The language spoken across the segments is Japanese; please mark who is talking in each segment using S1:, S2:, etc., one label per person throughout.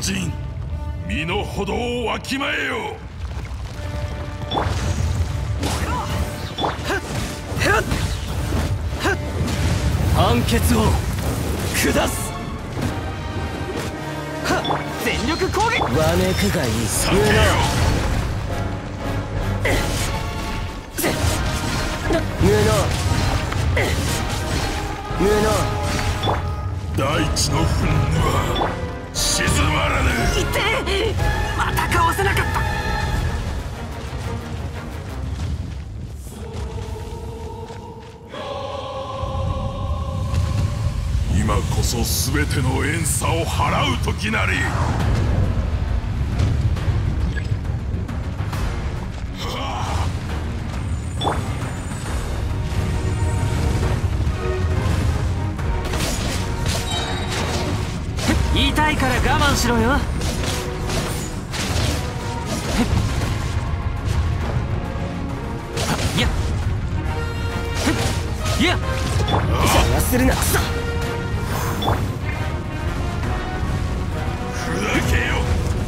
S1: 人、身の程をわきまえよ。
S2: 判決を下す。全力攻撃。わめくがいい。
S1: 避けよ。
S2: 無能。
S1: 大地の憤怒は静まらぬ。
S2: 痛え、またかわせなかった。
S1: 今こそ全ての怨嗟を払う時なり。
S2: 痛いから我慢しろよ。いやいや、邪魔するな。くそ。
S1: 砕けよ。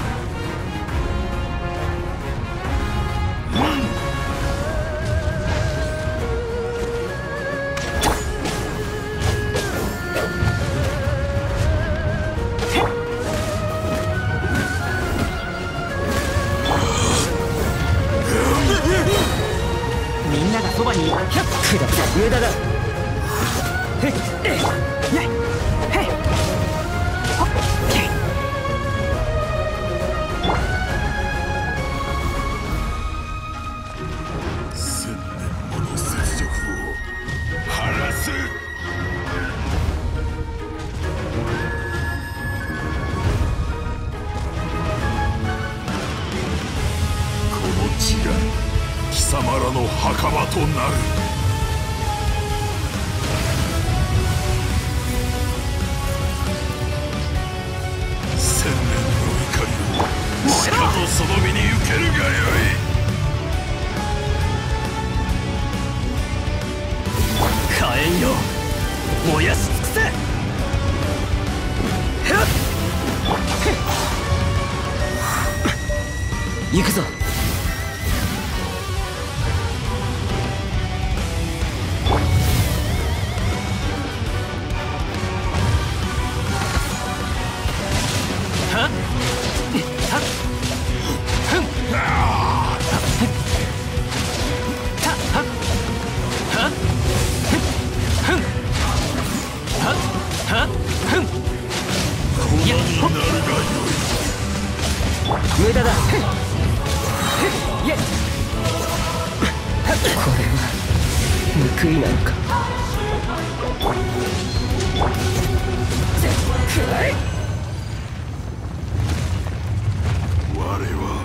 S2: みんながそばにいる。100くだ上田だ。へっへっへっほっへっ。
S1: 1000年もの雪辱を晴らす。この地が貴様らの墓場となる。1000年の怒りをしかとその身に受けるがよい。
S2: 火炎よ、燃やし尽くせ。行くぞ。無駄だ。これは報いなのか。
S1: 我は